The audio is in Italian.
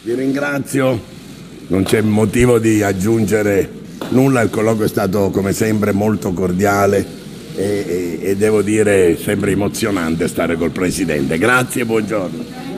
Ti ringrazio, non c'è motivo di aggiungere nulla, il colloquio è stato come sempre molto cordiale e devo dire sempre emozionante stare col Presidente. Grazie e buongiorno.